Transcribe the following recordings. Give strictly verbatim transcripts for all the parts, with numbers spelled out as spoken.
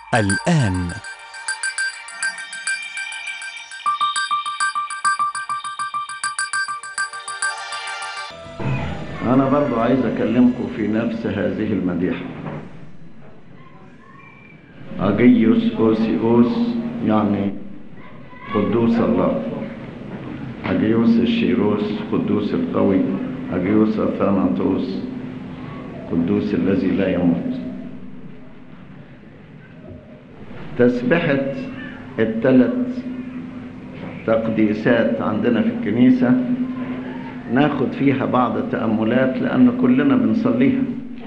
الآن. أنا برضو عايز أكلمكم في نفس هذه المديحة. أجيوس أوسيوس يعني قدوس الله، أجيوس الشيروس قدوس القوي، أجيوس أثاناتوس قدوس الذي لا يموت. تسبحة الثلاث تقديسات عندنا في الكنيسة ناخد فيها بعض التأملات لأن كلنا بنصليها،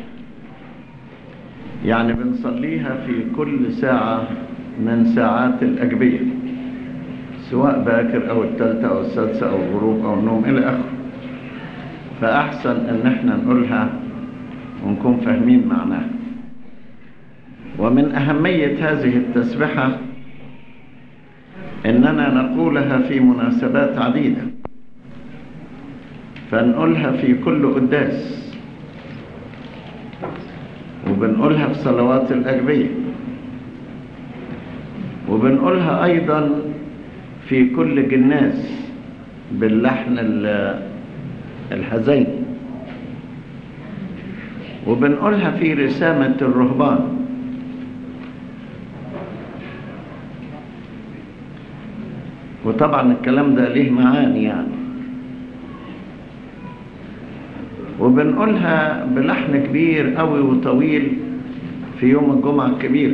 يعني بنصليها في كل ساعة من ساعات الأجبية، سواء باكر أو الثالثة أو السادسة أو الغروب أو النوم إلى آخره. فأحسن إن احنا نقولها ونكون فاهمين معناها. ومن أهمية هذه التسبحة إننا نقولها في مناسبات عديدة، فنقولها في كل قداس، وبنقولها في صلوات الأجبية، وبنقولها أيضا في كل جناز باللحن الحزين، وبنقولها في رسامة الرهبان، وطبعا الكلام ده ليه معاني يعني، وبنقولها بلحن كبير قوي وطويل في يوم الجمعة الكبيرة.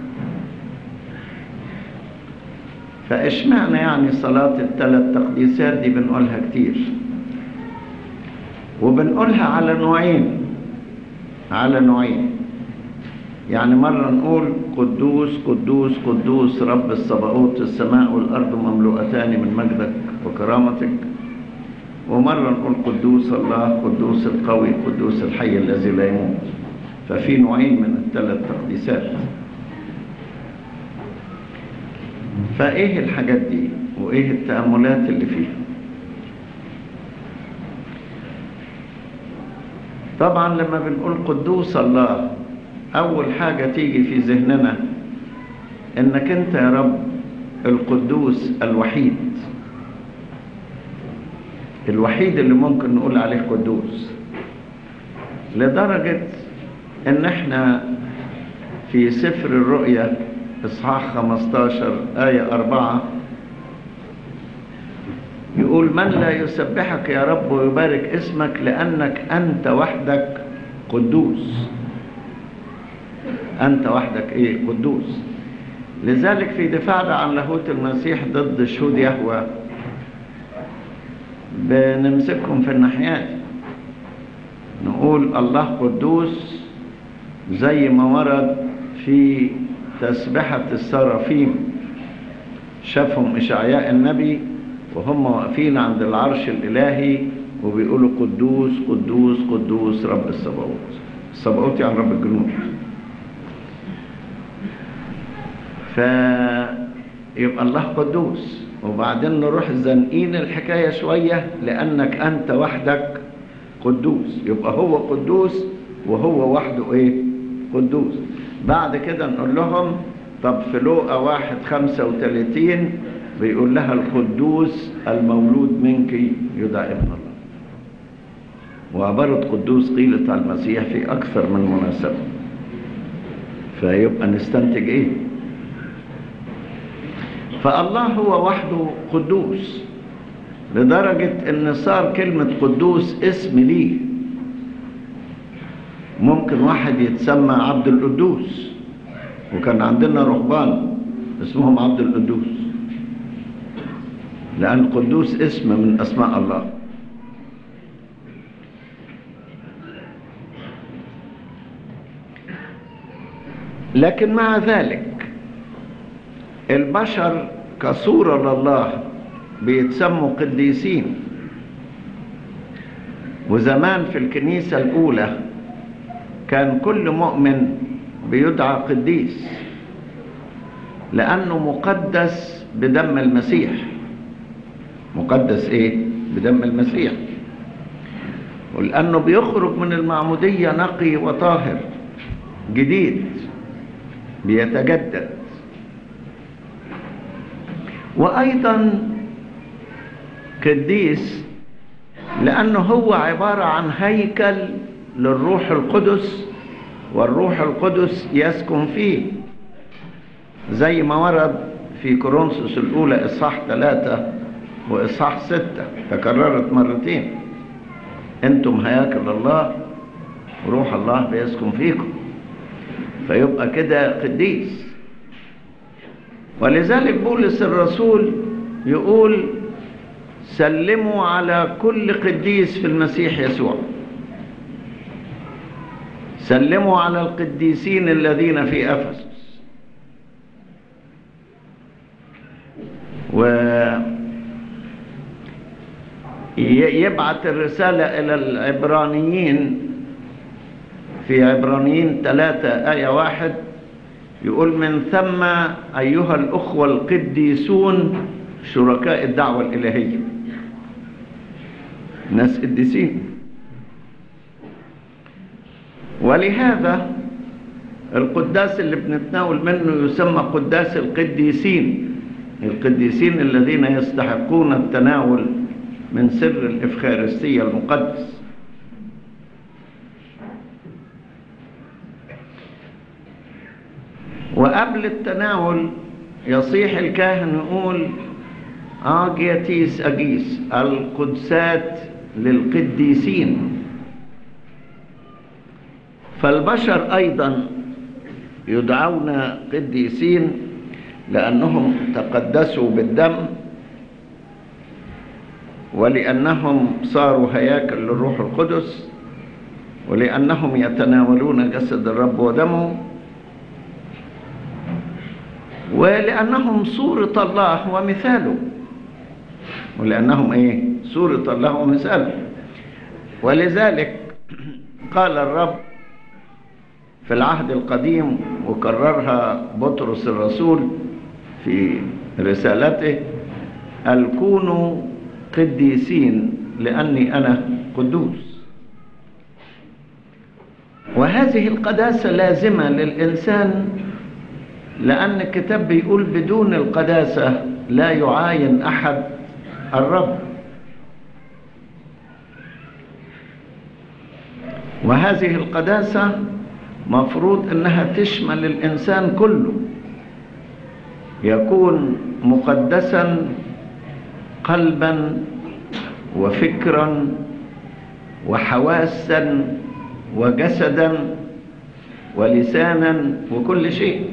فإشمعنى يعني صلاة الثلاث تقديسات دي بنقولها كتير، وبنقولها على نوعين على نوعين يعني مرة نقول قدوس قدوس قدوس رب الصباؤوت، السماء والأرض مملوءتان من مجدك وكرامتك، ومرة نقول قدوس الله قدوس القوي قدوس الحي الذي لا يموت. ففي نوعين من الثلاث تقديسات. فإيه الحاجات دي وإيه التأملات اللي فيها؟ طبعا لما بنقول قدوس الله أول حاجة تيجي في ذهننا إنك أنت يا رب القدوس الوحيد الوحيد اللي ممكن نقول عليه قدوس، لدرجة إن احنا في سفر الرؤيا إصحاح خمستاشر آية أربعة يقول: من لا يسبحك يا رب ويبارك اسمك لأنك أنت وحدك قدوس. أنت وحدك إيه؟ قدوس. لذلك في دفاعنا عن لاهوت المسيح ضد شهود يهوه بنمسكهم في الناحيات، نقول الله قدوس زي ما ورد في تسبحة السرافيم، شافهم إشعياء النبي وهم واقفين عند العرش الإلهي وبيقولوا قدوس قدوس قدوس رب الصباؤوت. الصباؤوت يعني رب الجنود. فيبقى الله قدوس، وبعدين نروح زنقين الحكاية شوية لأنك أنت وحدك قدوس، يبقى هو قدوس وهو وحده إيه؟ قدوس. بعد كده نقول لهم طب في لوقا واحد خمسة وثلاثين بيقول لها القدوس المولود منك يدعى ابن الله. وعبارة قدوس قيلت على المسيح في أكثر من مناسبة. فيبقى نستنتج إيه؟ فالله هو وحده قدوس لدرجة ان صار كلمة قدوس اسم ليه. ممكن واحد يتسمى عبد القدوس، وكان عندنا رهبان اسمهم عبد القدوس، لأن قدوس اسم من أسماء الله. لكن مع ذلك البشر كصورة لله بيتسموا قديسين. وزمان في الكنيسة الأولى كان كل مؤمن بيدعى قديس لأنه مقدس بدم المسيح. مقدس إيه؟ بدم المسيح. ولأنه بيخرج من المعمودية نقي وطاهر جديد، بيتجدد. وأيضا قديس لأنه هو عبارة عن هيكل للروح القدس، والروح القدس يسكن فيه، زي ما ورد في كورنثوس الأولى إصحاح ثلاثة وإصحاح ستة، تكررت مرتين: أنتم هياكل الله وروح الله بيسكن فيكم. فيبقى كده قديس. ولذلك بولس الرسول يقول: سلموا على كل قديس في المسيح يسوع. سلموا على القديسين الذين في أفسس. ويبعث الرسالة إلى العبرانيين في عبرانيين ثلاثة آية واحد، يقول: من ثم أيها الأخوة القديسون شركاء الدعوة الإلهية. ناس قديسين. ولهذا القداس اللي بنتناول منه يسمى قداس القديسين، القديسين الذين يستحقون التناول من سر الإفخارستية المقدس. وقبل التناول يصيح الكاهن يقول: آجيتيس أجيس، القدسات للقديسين. فالبشر أيضا يدعون قديسين لأنهم تقدسوا بالدم، ولأنهم صاروا هياكل للروح القدس، ولأنهم يتناولون جسد الرب ودمه، ولأنهم صورة الله ومثاله. ولأنهم إيه؟ صورة الله ومثاله. ولذلك قال الرب في العهد القديم، وكررها بطرس الرسول في رسالته: قال: كونوا قديسين لأني أنا قدوس. وهذه القداسة لازمة للإنسان، لأن الكتاب بيقول: بدون القداسة لا يعاين أحد الرب. وهذه القداسة مفروض أنها تشمل الإنسان كله، يكون مقدسا قلبا وفكرا وحواسا وجسدا ولسانا وكل شيء.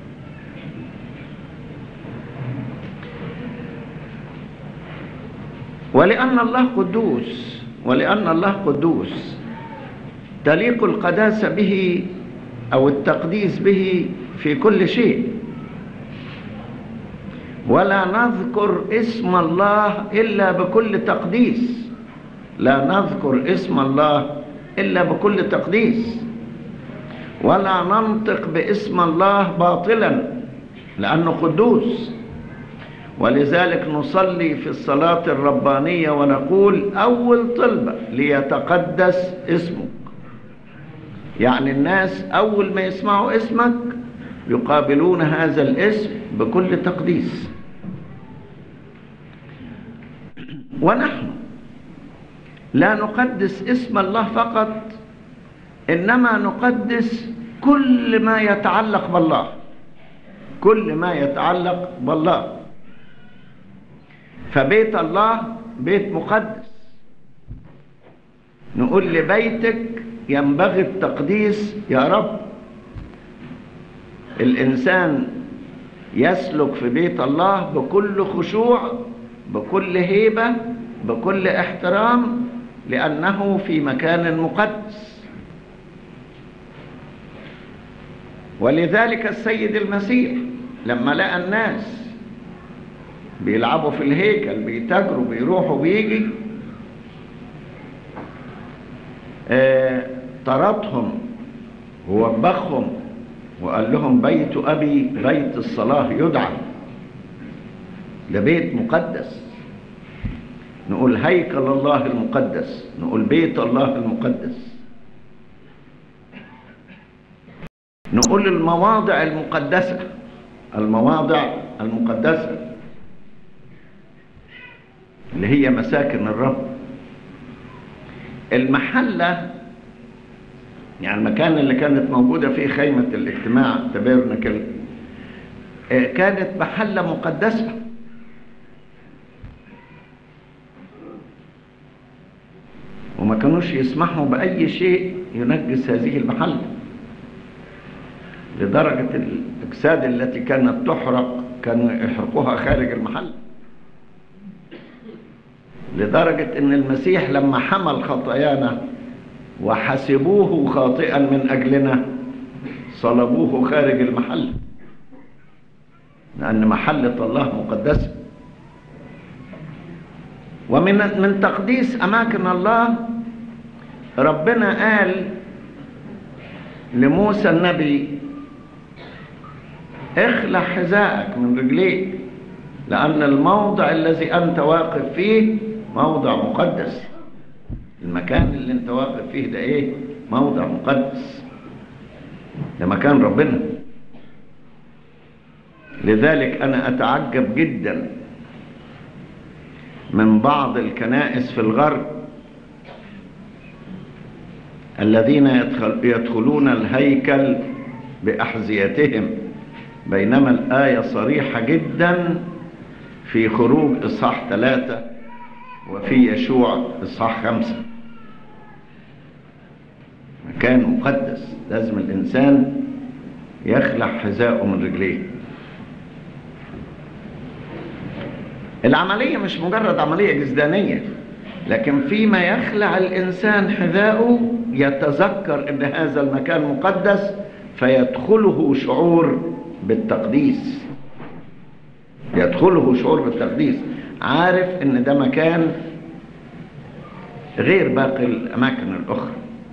ولأن الله قدوس ولأن الله قدوس تليق القداسة به أو التقديس به في كل شيء. ولا نذكر اسم الله إلا بكل تقديس. لا نذكر اسم الله إلا بكل تقديس. ولا ننطق باسم الله باطلا لأنه قدوس. ولذلك نصلي في الصلاة الربانية ونقول: أول طلبة ليتقدس اسمك. يعني الناس أول ما يسمعوا اسمك يقابلون هذا الاسم بكل تقديس. ونحن لا نقدس اسم الله فقط، إنما نقدس كل ما يتعلق بالله، كل ما يتعلق بالله. فبيت الله بيت مقدس. نقول لبيتك ينبغي التقديس يا رب. الإنسان يسلك في بيت الله بكل خشوع، بكل هيبة، بكل احترام، لأنه في مكان مقدس. ولذلك السيد المسيح لما لقى الناس بيلعبوا في الهيكل، بيتاجروا، بيروحوا بيجي، آه طردهم ووبخهم وقال لهم: بيت أبي بيت الصلاة يدعى. ده بيت مقدس. نقول هيكل الله المقدس، نقول بيت الله المقدس. نقول المواضع المقدسة، المواضع المقدسة اللي هي مساكن الرب. المحلة يعني المكان اللي كانت موجودة فيه خيمة الاجتماع تابرنكل كانت محلة مقدسة، وما كانوش يسمحوا بأي شيء ينجس هذه المحلة، لدرجة الأجساد التي كانت تحرق كانوا يحرقوها خارج المحل، لدرجة أن المسيح لما حمل خطايانا وحسبوه خاطئا من أجلنا صلبوه خارج المحل، لأن محلة الله مقدسة. ومن من تقديس أماكن الله ربنا قال لموسى النبي اخلع حذاءك من رجليك، لأن الموضع الذي أنت واقف فيه موضع مقدس. المكان اللي أنت واقف فيه ده إيه؟ موضع مقدس، ده مكان ربنا. لذلك أنا أتعجب جدا من بعض الكنائس في الغرب الذين يدخل يدخلون الهيكل بأحذيتهم، بينما الآية صريحة جدا في خروج إصحاح ثلاثة وفي يشوع إصحاح خمسة. مكان مقدس لازم الإنسان يخلع حذاءه من رجليه. العملية مش مجرد عملية جسدانية، لكن فيما يخلع الإنسان حذاءه يتذكر أن هذا المكان مقدس فيدخله شعور بالتقديس، يدخله شعور بالتقديس، عارف أن ده مكان غير باقي الأماكن الأخرى.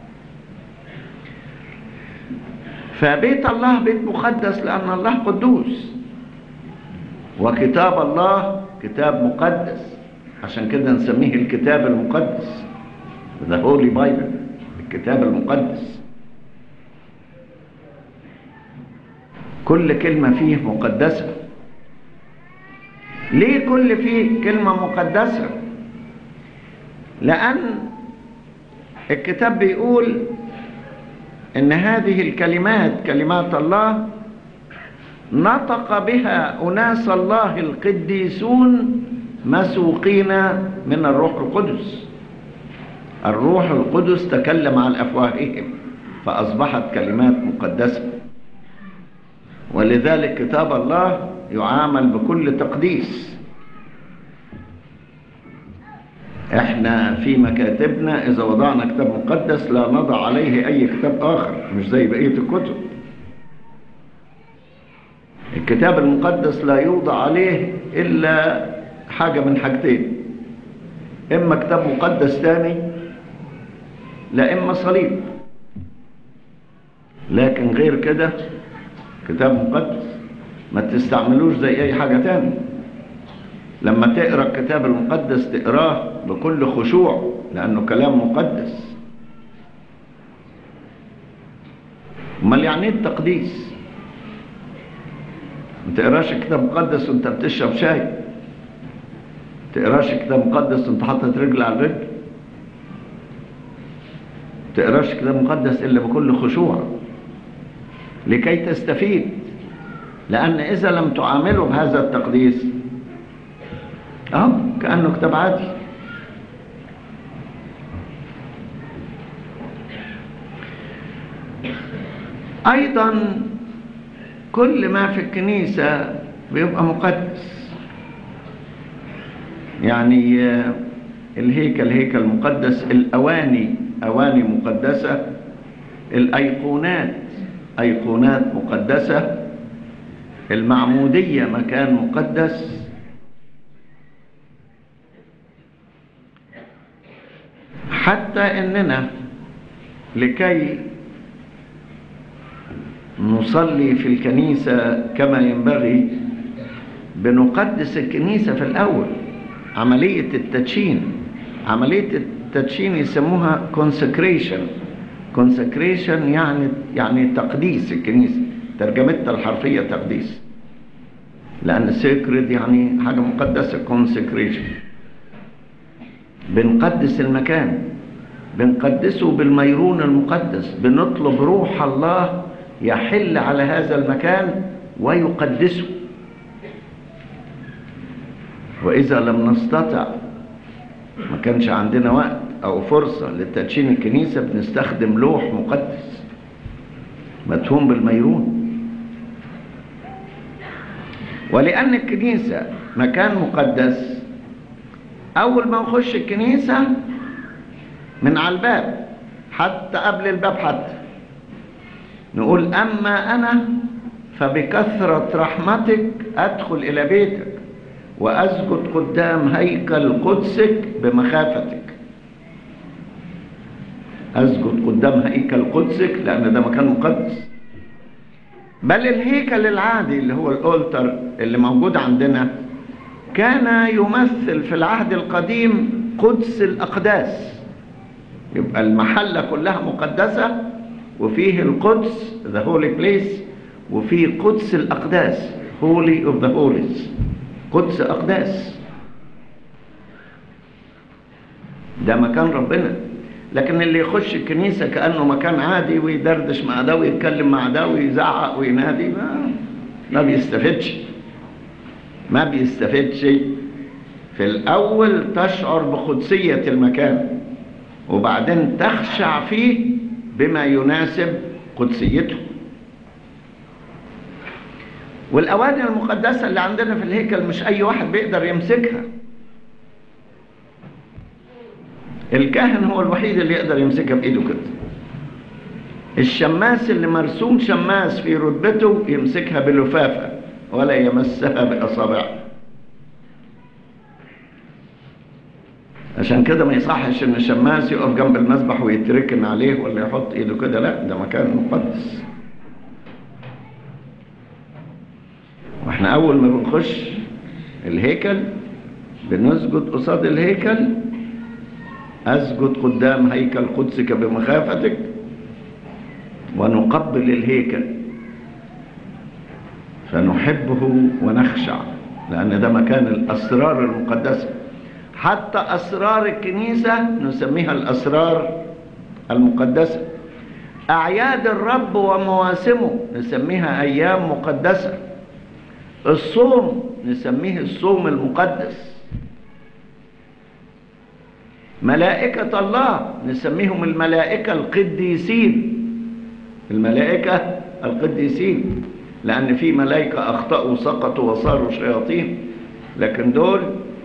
فبيت الله بيت مقدس لأن الله قدوس، وكتاب الله كتاب مقدس، عشان كده نسميه الكتاب المقدس، The Holy Bible، الكتاب المقدس. كل كلمة فيه مقدسة. ليه كل فيه كلمة مقدسة؟ لأن الكتاب بيقول إن هذه الكلمات كلمات الله نطق بها أناس الله القديسون مسوقين من الروح القدس. الروح القدس تكلم عن أفواههم فأصبحت كلمات مقدسة، ولذلك كتاب الله يعامل بكل تقديس. احنا في مكاتبنا إذا وضعنا كتاب مقدس لا نضع عليه أي كتاب آخر، مش زي بقية الكتب. الكتاب المقدس لا يوضع عليه إلا حاجة من حاجتين، إما كتاب مقدس تاني لا إما صليب، لكن غير كده كتاب مقدس ما تستعملوش زي أي حاجة تاني. لما تقرأ الكتاب المقدس تقراه بكل خشوع لأنه كلام مقدس. امال يعني ايه التقديس؟ ما تقراش الكتاب المقدس وانت بتشرب شاي، ما تقراش الكتاب المقدس وانت حاطط رجل على الرجل، ما تقراش الكتاب المقدس الا بكل خشوع لكي تستفيد. لأن إذا لم تعامله بهذا التقديس اه كأنه كتاب عادي. أيضا كل ما في الكنيسة بيبقى مقدس. يعني الهيكل هيكل مقدس، الأواني أواني مقدسة، الأيقونات أيقونات مقدسة، المعمودية مكان مقدس. حتى إننا لكي نصلي في الكنيسة كما ينبغي بنقدس الكنيسة في الأول. عملية التدشين عملية التدشين يسموها consecration، consecration يعني يعني تقديس الكنيسة، ترجمتها الحرفية تقديس، لأن sacred يعني حاجة مقدسة. consecration بنقدس المكان، بنقدسه بالميرون المقدس، بنطلب روح الله يحل على هذا المكان ويقدسه. وإذا لم نستطع، ما كانش عندنا وقت أو فرصة لتدشين الكنيسة، بنستخدم لوح مقدس مدهون بالميرون. ولأن الكنيسة مكان مقدس، أول ما نخش الكنيسة من على الباب، حتى قبل الباب حتى نقول: أما أنا فبكثرة رحمتك أدخل إلى بيتك وأسجد قدام هيكل قدسك بمخافتك. أسجد قدام هيكل قدسك لأن ده مكان مقدس. بل الهيكل العادي اللي هو الأولتر اللي موجود عندنا كان يمثل في العهد القديم قدس الأقداس. يبقى المحلة كلها مقدسة، وفيه القدس the holy place، وفيه قدس الأقداس holy of the holies، قدس أقداس. ده مكان ربنا. لكن اللي يخش الكنيسة كأنه مكان عادي ويدردش مع ده ويتكلم مع ده ويزعق وينادي، ما, ما بيستفدش ما بيستفدش في الأول تشعر بقدسية المكان، وبعدين تخشع فيه بما يناسب قدسيته. والأواني المقدسة اللي عندنا في الهيكل مش أي واحد بيقدر يمسكها. الكاهن هو الوحيد اللي يقدر يمسكها بإيده كده. الشماس اللي مرسوم شماس في رتبته يمسكها بلفافة ولا يمسها بأصابعه. عشان كده ما يصحش ان الشماس يقف جنب المذبح ويتركن عليه ولا يحط ايده كده، لا، ده مكان مقدس. واحنا اول ما بنخش الهيكل بنسجد قصاد الهيكل: اسجد قدام هيكل قدسك بمخافتك، ونقبل الهيكل فنحبه ونخشع، لان ده مكان الاسرار المقدسه. حتى أسرار الكنيسة نسميها الأسرار المقدسة. أعياد الرب ومواسمه نسميها أيام مقدسة. الصوم نسميه الصوم المقدس. ملائكة الله نسميهم الملائكة القديسين. الملائكة القديسين لأن في ملائكة أخطأوا وسقطوا وصاروا شياطين، لكن دول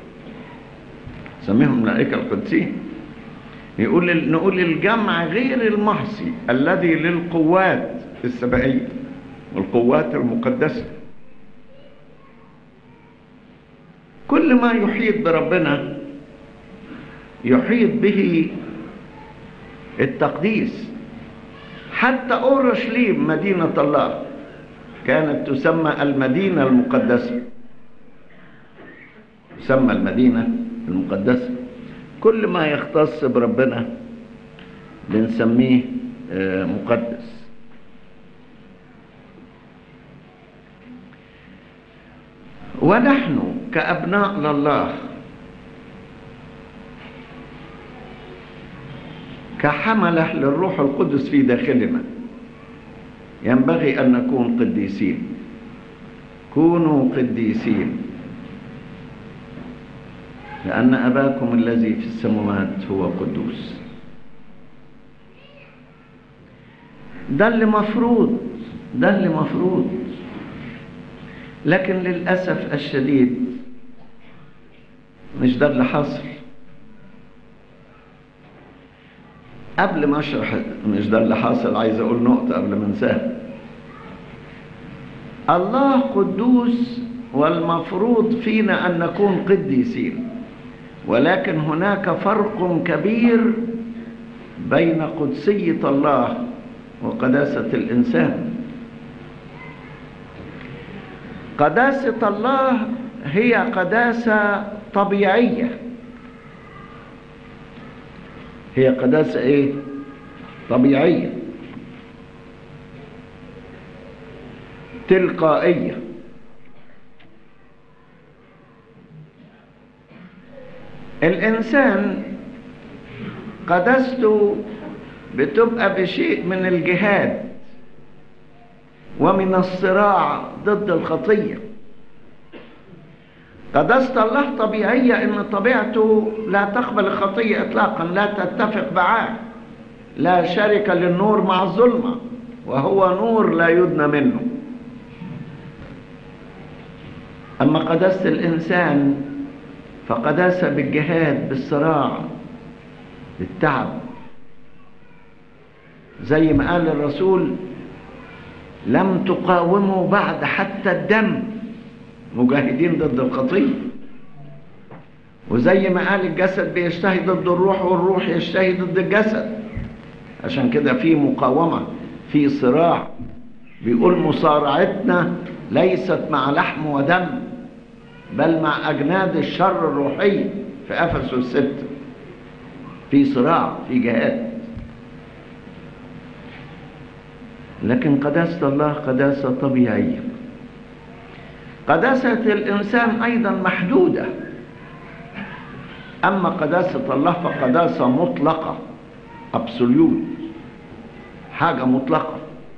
سميهم ملائكة القدسين. يقول نقول الجمع غير المحصي الذي للقوات السمائية والقوات المقدسة. كل ما يحيط بربنا يحيط به التقديس. حتى أورشليم مدينة الله كانت تسمى المدينة المقدسة، تسمى المدينة المقدسة. كل ما يختص بربنا بنسميه مقدس. ونحن كأبناء لله كحملة للروح القدس في داخلنا ينبغي أن نكون قديسين. كونوا قديسين لأن أباكم الذي في السماوات هو قدوس. ده اللي مفروض ده اللي مفروض لكن للأسف الشديد مش ده اللي حصل. قبل ما أشرح مش ده اللي حصل عايز أقول نقطة قبل ما انساها. الله قدوس والمفروض فينا أن نكون قديسين، ولكن هناك فرق كبير بين قدسية الله وقداسة الإنسان. قداسة الله هي قداسة طبيعية. هي قداسة إيه؟ طبيعية تلقائية. الإنسان قدسته بتبقى بشيء من الجهاد ومن الصراع ضد الخطية. قداسة الله طبيعية، إن طبيعته لا تقبل الخطية إطلاقا، لا تتفق معاه، لا شرك للنور مع الظلمة، وهو نور لا يدنى منه. أما قداسة الإنسان فقداسة بالجهاد، بالصراع، بالتعب، زي ما قال الرسول: لم تقاوموا بعد حتى الدم، مجاهدين ضد الخطية. وزي ما قال الجسد بيشتهي ضد الروح، والروح يشتهي ضد الجسد. عشان كده في مقاومة، في صراع. بيقول: مصارعتنا ليست مع لحم ودم، بل مع أجناد الشر الروحي في أفسس ستة. في صراع، في جهاد. لكن قداسة الله قداسة طبيعية. قداسة الإنسان أيضا محدودة، أما قداسة الله فقداسة مطلقة، أبسوليوت، حاجة مطلقة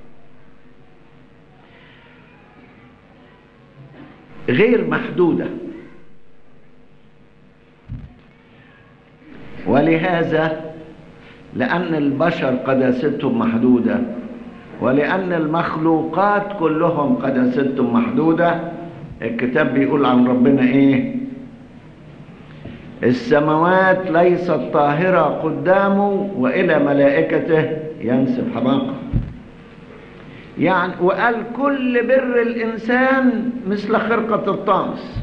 غير محدودة. ولهذا لأن البشر قداستهم محدودة، ولأن المخلوقات كلهم قداستهم محدودة، الكتاب بيقول عن ربنا إيه؟ السماوات ليست طاهرة قدامه، وإلى ملائكته ينسب حماقة. يعني وقال: كل بر الإنسان مثل خرقة الطامس.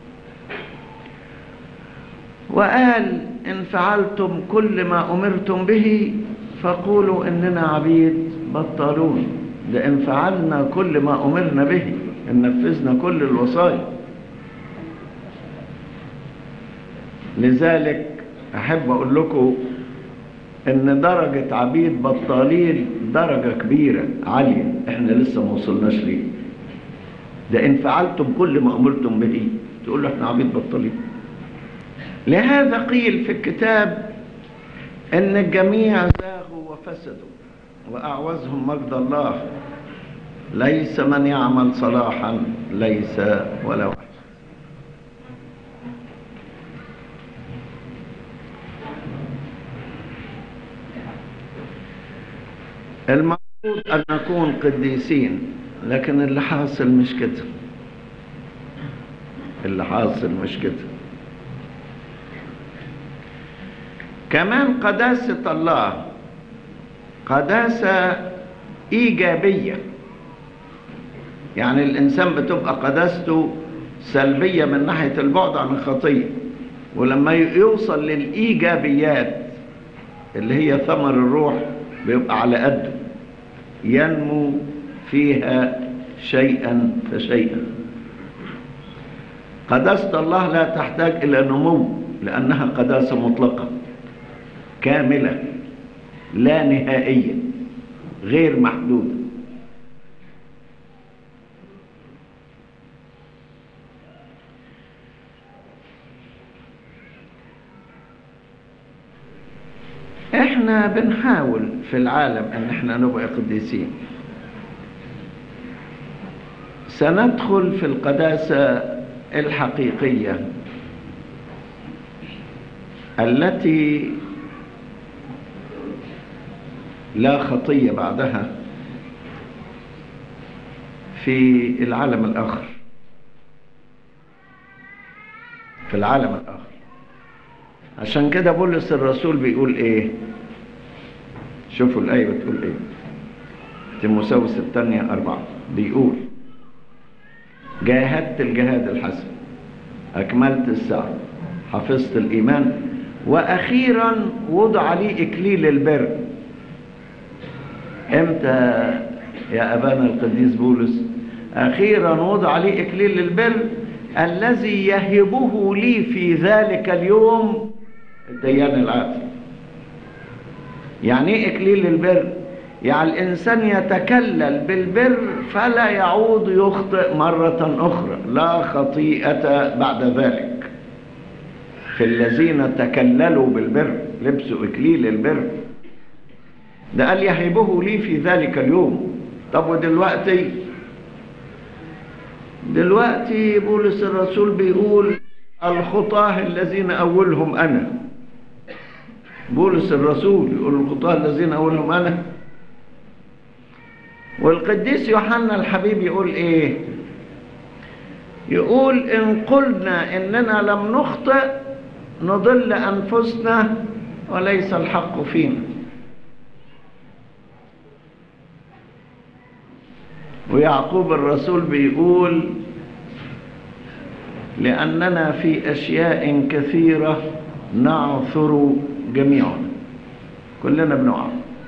وقال: إن فعلتم كل ما أمرتم به فقولوا إننا عبيد بطالون. ده إن فعلنا كل ما أمرنا به، إن نفذنا كل الوصايا. لذلك أحب أقول لكم إن درجة عبيد بطالين درجة كبيرة عالية، إحنا لسه ما وصلناش ليه. ده إن فعلتم كل ما أمرتم به، تقول له إحنا عبيد بطالين. لهذا قيل في الكتاب إن الجميع زاغوا وفسدوا وأعوزهم مجد الله، ليس من يعمل صلاحا، ليس ولا واحد. المفروض أن نكون قديسين، لكن اللي حاصل مش كده. اللي حاصل مش كده. كمان قداسة الله قداسة إيجابية. يعني الإنسان بتبقى قداسته سلبية من ناحية البعد عن الخطية، ولما يوصل للإيجابيات اللي هي ثمر الروح بيبقى على قده، ينمو فيها شيئا فشيئا. قداسة الله لا تحتاج إلى نمو، لأنها قداسة مطلقة كاملة لا نهائية غير محدودة. احنا بنحاول في العالم ان احنا نبقى قديسين. سندخل في القداسة الحقيقية التي لا خطية بعدها في العالم الآخر. في العالم الآخر. عشان كده بولس الرسول بيقول ايه؟ شوفوا الآية بتقول ايه؟ تيموثاوس الثانية أربعة بيقول: جاهدت الجهاد الحسن، أكملت السعي، حفظت الإيمان، وأخيرا وضع لي إكليل البر. امتى يا أبانا القديس بولس؟ أخيرا وضع لي إكليل البر الذي يهبه لي في ذلك اليوم الديان العادل. يعني ايه اكليل البر؟ يعني الانسان يتكلل بالبر فلا يعود يخطئ مرة اخرى، لا خطيئة بعد ذلك. في الذين تكللوا بالبر لبسوا اكليل البر. ده قال يهبه لي في ذلك اليوم. طب ودلوقتي دلوقتي بولس الرسول بيقول الخطاه الذين اولهم انا. بولس الرسول يقول الخطاه الذين اولهم انا. والقديس يوحنا الحبيب يقول ايه؟ يقول ان قلنا اننا لم نخطئ نضل انفسنا وليس الحق فينا. ويعقوب الرسول بيقول لأننا في أشياء كثيرة نعثر جميعا. كلنا بنقع.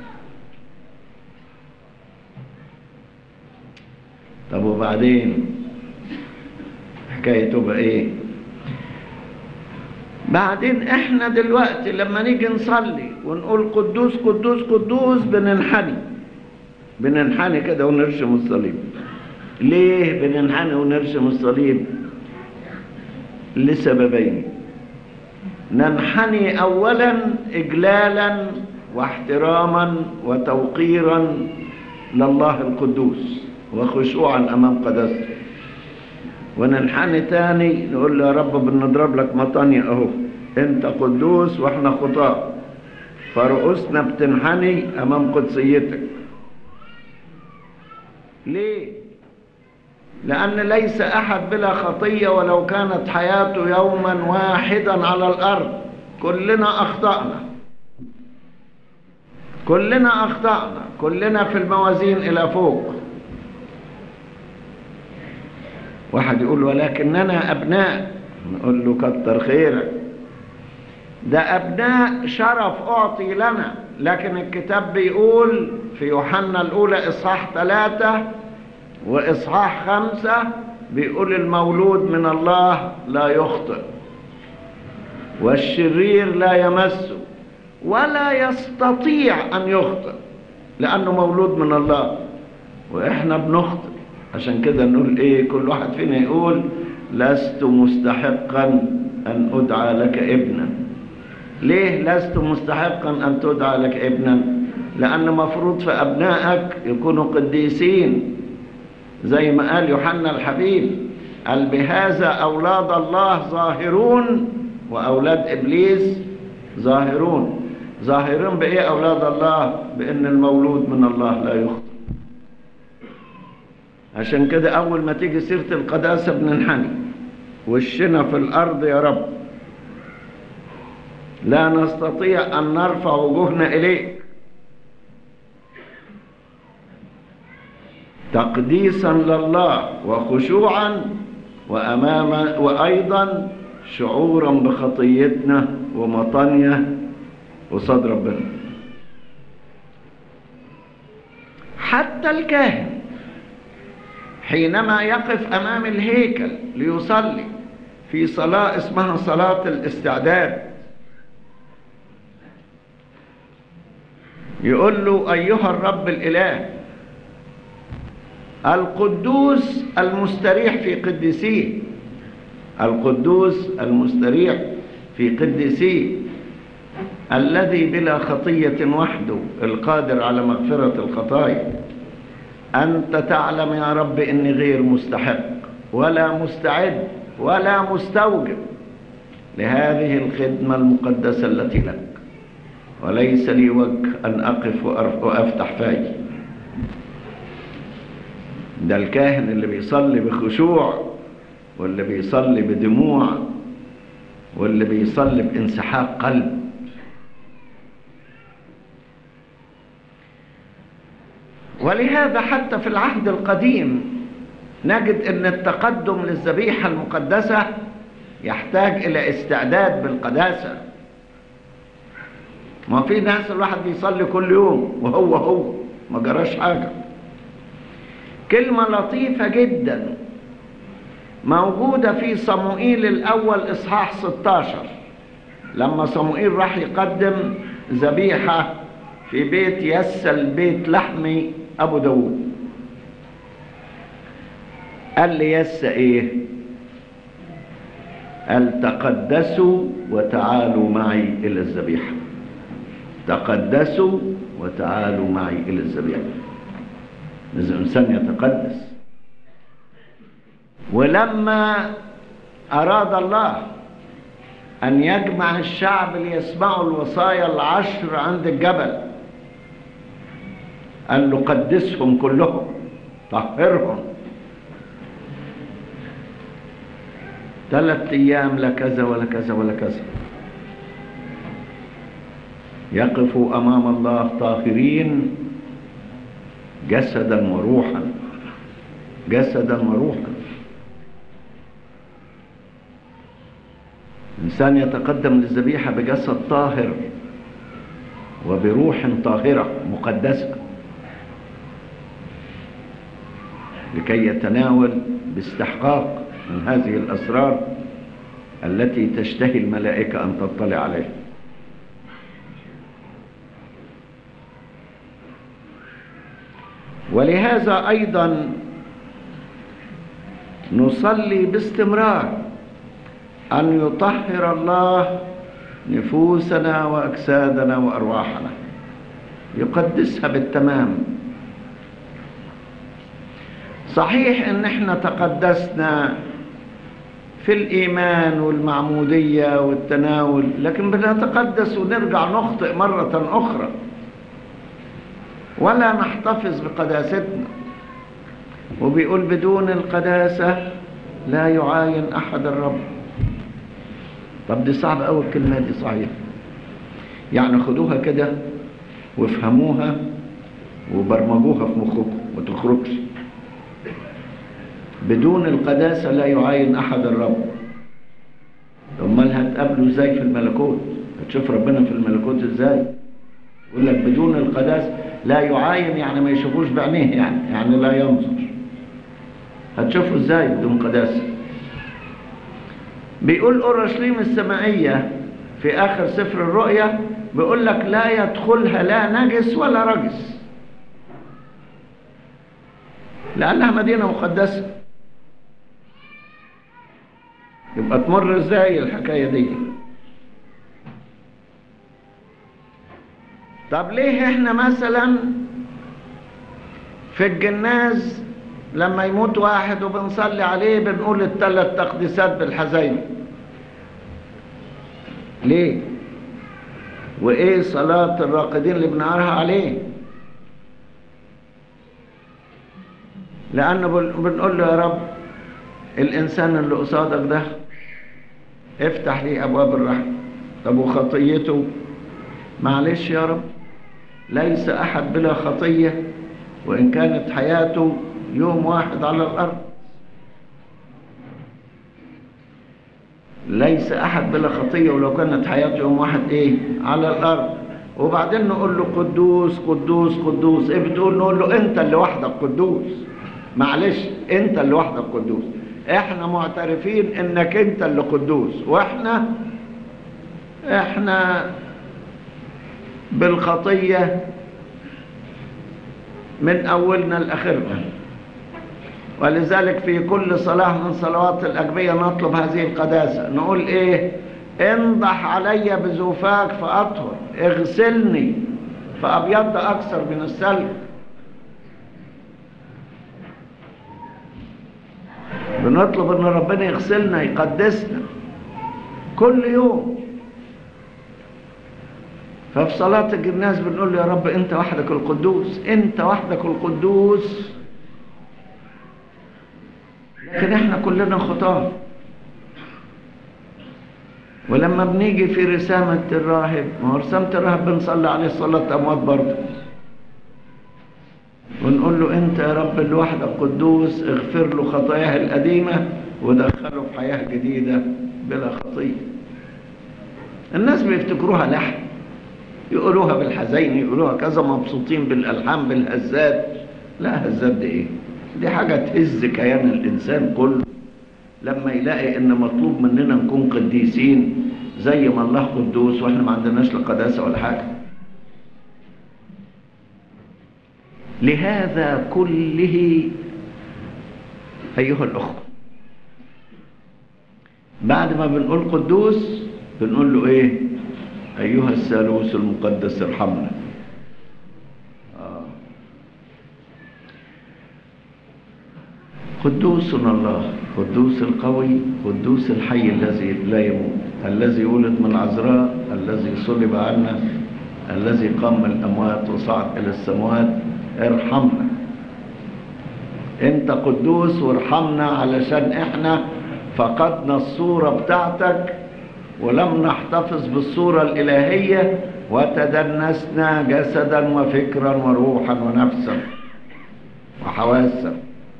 طب وبعدين حكايته بقى ايه؟ بعدين احنا دلوقتي لما نيجي نصلي ونقول قدوس قدوس قدوس بننحني بننحني كده ونرشم الصليب. ليه بننحني ونرشم الصليب؟ لسببين. ننحني اولا اجلالا واحتراما وتوقيرا لله القدوس وخشوعا امام قدسته. وننحني تاني نقول له يا رب بنضرب لك مطانية اهو، انت قدوس واحنا خطاة، فرؤوسنا بتنحني امام قدسيتك. ليه؟ لأن ليس أحد بلا خطية ولو كانت حياته يوما واحدا على الأرض. كلنا أخطأنا كلنا أخطأنا كلنا في الموازين إلى فوق. واحد يقول ولكننا أبناء، نقول له كتر خيرك، ده أبناء شرف أعطي لنا. لكن الكتاب بيقول في يوحنا الأولى إصحاح ثلاثة وإصحاح خمسة بيقول المولود من الله لا يخطئ والشرير لا يمسه ولا يستطيع أن يخطئ لأنه مولود من الله. وإحنا بنخطئ. عشان كده نقول إيه؟ كل واحد فينا يقول لست مستحقا أن أدعى لك ابنا. ليه لست مستحقا أن تدعى لك ابنا؟ لأن مفروض في أبنائك يكونوا قديسين زي ما قال يوحنا الحبيب، قال بهذا أولاد الله ظاهرون وأولاد إبليس ظاهرون. ظاهرون بإيه أولاد الله؟ بأن المولود من الله لا يخطئ. عشان كده أول ما تيجي سيرة القداسة بننحني وشنا في الأرض يا رب، لا نستطيع أن نرفع وجوهنا إليك تقديسا لله وخشوعا وأمام وأيضا شعورا بخطيتنا ومطانية قصاد ربنا. حتى الكاهن حينما يقف أمام الهيكل ليصلي في صلاة اسمها صلاة الاستعداد يقول له أيها الرب الإله القدوس المستريح في قدسيه، القدوس المستريح في قدسيه الذي بلا خطية وحده القادر على مغفرة الخطايا. أنت تعلم يا رب إني غير مستحق ولا مستعد ولا مستوجب لهذه الخدمة المقدسة التي لك، وليس لي وجه أن أقف وأفتح فاي. ده الكاهن اللي بيصلي بخشوع واللي بيصلي بدموع واللي بيصلي بانسحاق قلب. ولهذا حتى في العهد القديم نجد أن التقدم للذبيحة المقدسة يحتاج إلى استعداد بالقداسة. ما في ناس الواحد بيصلي كل يوم وهو هو ما جراش حاجة. كلمة لطيفة جدا موجودة في صموئيل الأول إصحاح ستاشر لما صموئيل راح يقدم ذبيحة في بيت يس البيت لحمي أبو داود. قال لي يس إيه؟ قال تقدسوا وتعالوا معي إلى الذبيحة. تقدسوا وتعالوا معي إلى الذبيحة. لازم الإنسان يتقدس. ولما أراد الله أن يجمع الشعب ليسمعوا الوصايا العشر عند الجبل، قال له قدسهم كلهم، طهرهم. ثلاث أيام لا كذا ولا كذا ولا كذا. يقفوا أمام الله طاهرين جسدا وروحا، جسدا وروحا. الإنسان يتقدم للذبيحة بجسد طاهر وبروح طاهرة مقدسة لكي يتناول باستحقاق من هذه الأسرار التي تشتهي الملائكة أن تطلع عليها. ولهذا أيضا نصلي باستمرار أن يطهر الله نفوسنا وأجسادنا وأرواحنا، يقدسها بالتمام. صحيح إن احنا تقدسنا في الإيمان والمعمودية والتناول، لكن بنتقدس ونرجع نخطئ مرة أخرى ولا نحتفظ بقداستنا. وبيقول بدون القداسة لا يعاين أحد الرب. طب دي صعبة أوي الكلمة دي، صحيح. يعني خدوها كده وافهموها وبرمجوها في مخكم وتخرجش. بدون القداسة لا يعاين أحد الرب. امال هتقابله ازاي في الملكوت؟ هتشوف ربنا في الملكوت ازاي؟ يقول لك بدون القداسة لا يعاين، يعني ما يشوفوش بعينيه، يعني يعني لا ينظر. هتشوفه ازاي بدون قداسة؟ بيقول أورشليم السمائية في آخر سفر الرؤيا، بيقول لك لا يدخلها لا نجس ولا رجس، لأنها مدينة مقدسة. يبقى تمر ازاي الحكاية دي؟ طب ليه احنا مثلا في الجناز لما يموت واحد وبنصلي عليه بنقول الثلاث تقديسات بالحزين؟ ليه؟ وايه صلاة الراقدين اللي بنقراها عليه؟ لأنه بنقول له يا رب الإنسان اللي قصادك ده افتح لي أبواب الرحمة. طب وخطيته؟ معلش يا رب، ليس أحد بلا خطية وإن كانت حياته يوم واحد على الأرض. ليس أحد بلا خطية ولو كانت حياته يوم واحد إيه؟ على الأرض. وبعدين نقول له قدوس قدوس قدوس. إيه بتقول؟ نقول له أنت اللي وحدك قدوس. معلش، أنت اللي وحدك قدوس. إحنا معترفين إنك أنت اللي قدوس، وإحنا إحنا بالخطية من أولنا لآخرنا. ولذلك في كل صلاة من صلوات الأجبية نطلب هذه القداسة. نقول إيه؟ انضح علي بزوفاك فأطهر، اغسلني فأبيض أكثر من الثلج. بنطلب ان ربنا يغسلنا يقدسنا كل يوم. ففي صلاة الجناز بنقول له يا رب انت وحدك القدوس، انت وحدك القدوس. لكن احنا كلنا خطاة. ولما بنيجي في رسامة الراهب، ما هو رسامة الراهب بنصلي عليه صلاة اموات برضه، ونقول له انت يا رب اللي وحدك قدوس، اغفر له خطاياه القديمة ودخله في حياة جديدة بلا خطية. الناس بيفتكروها لحن، يقولوها بالحزين، يقولوها كذا، مبسوطين بالألحان بالهزات. لا، هزات دي ايه؟ دي حاجة تهز كيان الإنسان كله لما يلاقي ان مطلوب مننا نكون قديسين زي ما الله قدوس واحنا ما عندناش لا قداسة ولا حاجة. لهذا كله أيها الأخوة، بعد ما بنقول قدوس بنقول له إيه؟ أيها الثالوث المقدس ارحمنا. آه. قدوسنا الله، قدوس القوي، قدوس الحي الذي لا يموت، الذي ولد من العذراء، الذي صلب عنا، الذي قام من الأموات وصعد إلى السماوات، ارحمنا. انت قدوس وارحمنا علشان احنا فقدنا الصورة بتاعتك ولم نحتفظ بالصورة الإلهية وتدنسنا جسدا وفكرا وروحا ونفسا وحواسا.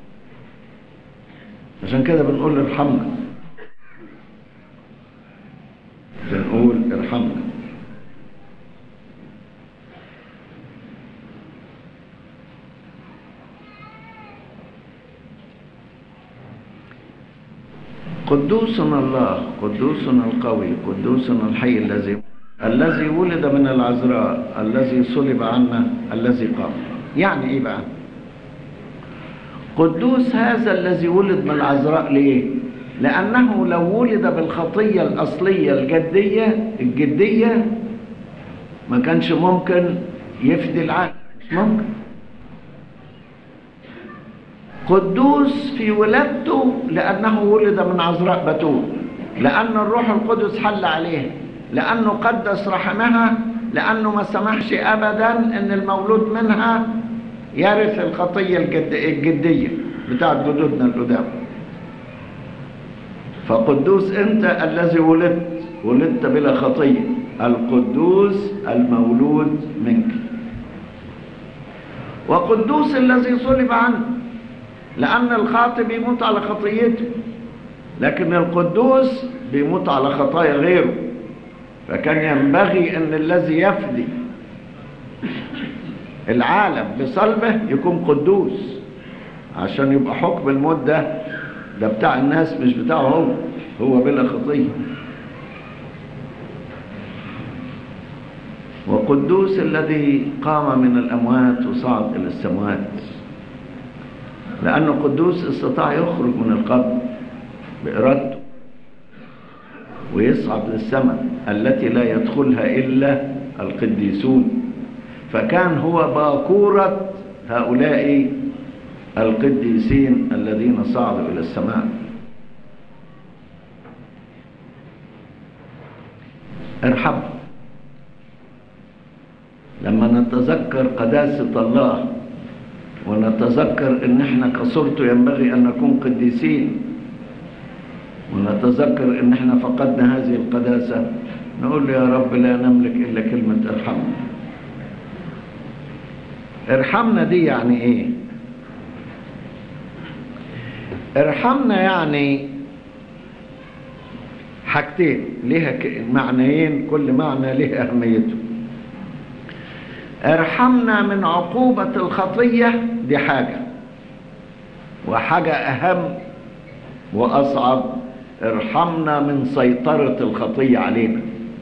عشان كده بنقول ارحمنا، بنقول ارحمنا. قدوسنا الله، قدوسنا القوي، قدوسنا الحي الذي الذي ولد من العذراء، الذي صلب عنا، الذي قام. يعني ايه بقى قدوس؟ هذا الذي ولد من العذراء. ليه؟ لأنه لو ولد بالخطية الأصلية الجدية الجدية ما كانش ممكن يفدي العالم، مش ممكن. قدوس في ولادته لأنه ولد من عذراء بتول، لأن الروح القدس حل عليه، لأنه قدس رحمها، لأنه ما سمحش أبدا أن المولود منها يرث الخطية الجد... الجدية بتاعت جدودنا القدام. فقدوس أنت الذي ولدت ولدت بلا خطية، القدوس المولود منك. وقدوس الذي صلب عنه، لأن الخاطئ بيموت على خطيته، لكن القدوس بيموت على خطايا غيره. فكان ينبغي أن الذي يفدي العالم بصلبه يكون قدوس، عشان يبقى حكم الموت ده ده بتاع الناس مش بتاعه هو، هو بلا خطية. وقدوس الذي قام من الأموات وصعد إلى السماوات، لأنه قدوس استطاع يخرج من القبر بإرادته ويصعد للسماء التي لا يدخلها إلا القديسون، فكان هو باكورة هؤلاء القديسين الذين صعدوا إلى السماء. ارحب. لما نتذكر قداسة الله ونتذكر ان احنا كصورته ينبغي ان نكون قديسين، ونتذكر ان احنا فقدنا هذه القداسة، نقول له يا رب لا نملك الا كلمة ارحمنا. ارحمنا دي يعني ايه؟ ارحمنا يعني حاجتين ليها معنيين، كل معنى له اهميته. ارحمنا من عقوبة الخطية، دي حاجة، وحاجة أهم وأصعب، ارحمنا من سيطرة الخطية علينا.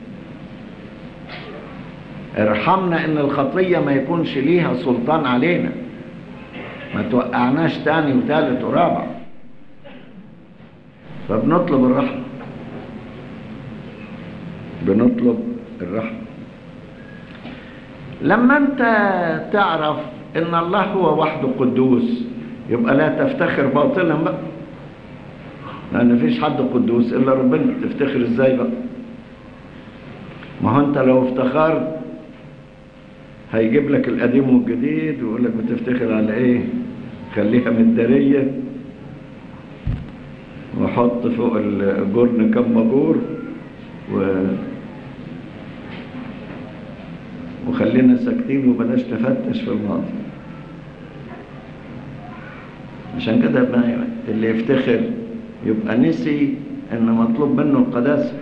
ارحمنا إن الخطية ما يكونش ليها سلطان علينا، ما توقعناش تاني وثالث ورابع. فبنطلب الرحمة، بنطلب الرحمة. لما انت تعرف ان الله هو وحده قدوس يبقى لا تفتخر باطلا بقى، لان مفيش حد قدوس الا ربنا. تفتخر ازاي بقى؟ ما هو انت لو افتخرت هيجيب لك القديم والجديد ويقول لك بتفتخر على ايه؟ خليها مدارية وحط فوق الجرن كم مجور و وخلينا ساكتين وبلاش نفتش في الماضي. عشان كده اللي يفتخر يبقى نسي ان مطلوب منه القداسة.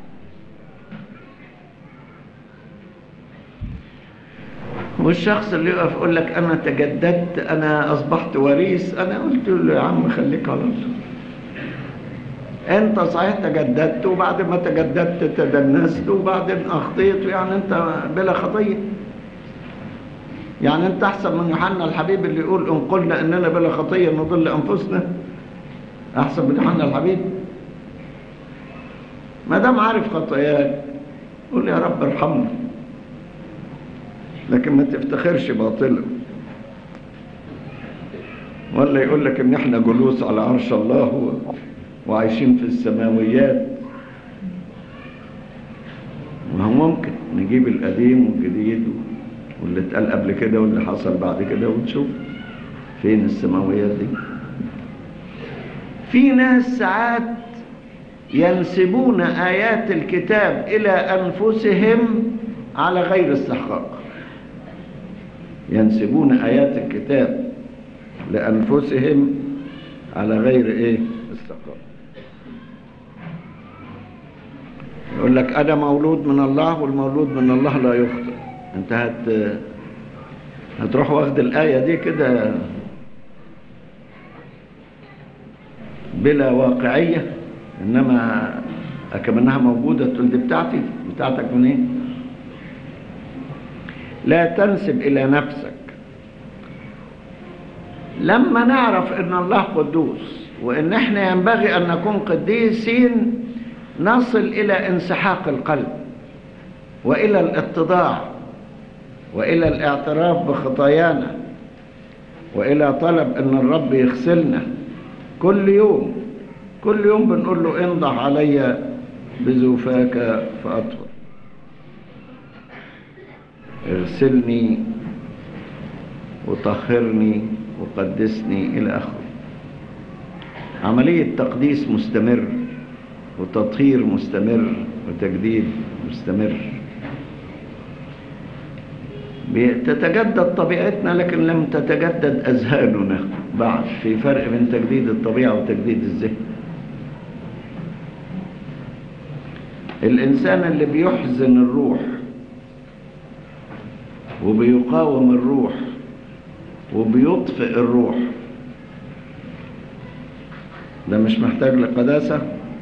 والشخص اللي يقف يقول لك انا تجددت، انا اصبحت وريث، انا قلت له يا عم خليك على الله. انت صحيح تجددت، وبعد ما تجددت تدنست، وبعدين اخطيت، يعني انت بلا خطيه. يعني انت احسن من يوحنا الحبيب اللي يقول ان قلنا اننا بلا خطيه نضل انفسنا؟ احسن من يوحنا الحبيب؟ ما دام عارف خطاياك قول يا رب ارحمني، لكن ما تفتخرش باطلا. ولا يقول لك ان احنا جلوس على عرش الله وعايشين في السماويات. ما هو ممكن نجيب القديم والجديد واللي اتقال قبل كده واللي حصل بعد كده ونشوف فين السماويات دي. في ناس ساعات ينسبون آيات الكتاب إلى أنفسهم على غير استحقاق. ينسبون آيات الكتاب لأنفسهم على غير إيه؟ استحقاق. يقول لك أنا مولود من الله والمولود من الله لا يخطئ. أنت هت هتروح واخد الآية دي كده بلا واقعية، إنما أكمنها موجودة تقول دي بتاعتي. بتاعتك من إيه؟ لا تنسب إلى نفسك. لما نعرف إن الله قدوس وإن إحنا ينبغي أن نكون قديسين نصل إلى انسحاق القلب وإلى الاتضاع وإلى الاعتراف بخطايانا وإلى طلب أن الرب يغسلنا كل يوم. كل يوم بنقول له انضح علي بزوفاك فأطهر، اغسلني وطهرني وقدسني إلى آخره. عملية تقديس مستمر وتطهير مستمر وتجديد مستمر. تتجدد طبيعتنا لكن لم تتجدد أذهاننا بعد. في فرق بين تجديد الطبيعة وتجديد الذهن. الإنسان اللي بيحزن الروح وبيقاوم الروح وبيطفئ الروح ده مش محتاج لقداسة؟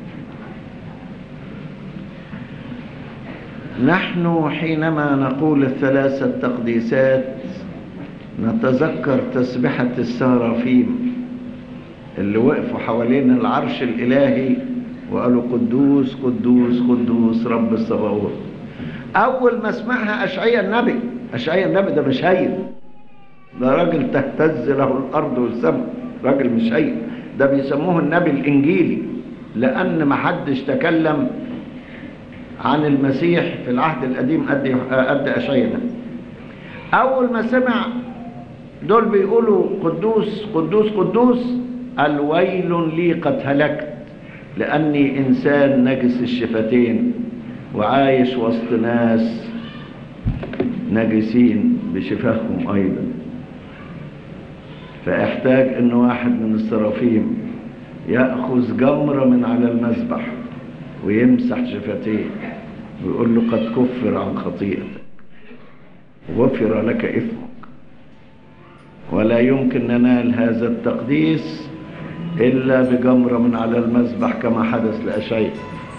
نحن حينما نقول الثلاثة تقديسات نتذكر تسبحة السرافيم اللي وقفوا حوالين العرش الإلهي وقالوا قدوس قدوس قدوس رب الصباوت. أول ما سمعها أشعياء النبي. أشعياء النبي ده مش هين، ده راجل تهتز له الأرض والسماء، راجل مش هين. ده بيسموه النبي الإنجيلي لأن ما حدش تكلم عن المسيح في العهد القديم قد قد أشعياء. أول ما سمع دول بيقولوا قدوس قدوس قدوس قال ويل لي قد هلكت لأني إنسان نجس الشفتين وعايش وسط ناس نجسين بشفاههم أيضا. فاحتاج إن واحد من السرافيم يأخذ جمرة من على المذبح ويمسح شفتيه ويقول له قد كفر عن خطيئتك وغفر لك إثمك. ولا يمكن ننال هذا التقديس إلا بجمرة من على المذبح كما حدث لأشعياء.